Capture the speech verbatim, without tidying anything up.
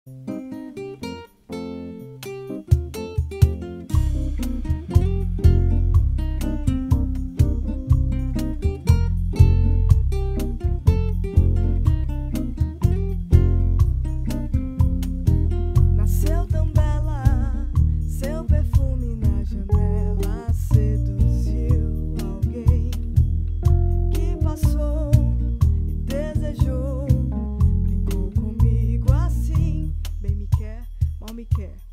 Nasceu tão bela, seu perfume na janela seduziu alguém que passou e desejou. Brincou comigo assim, bem me quer, mal me quer.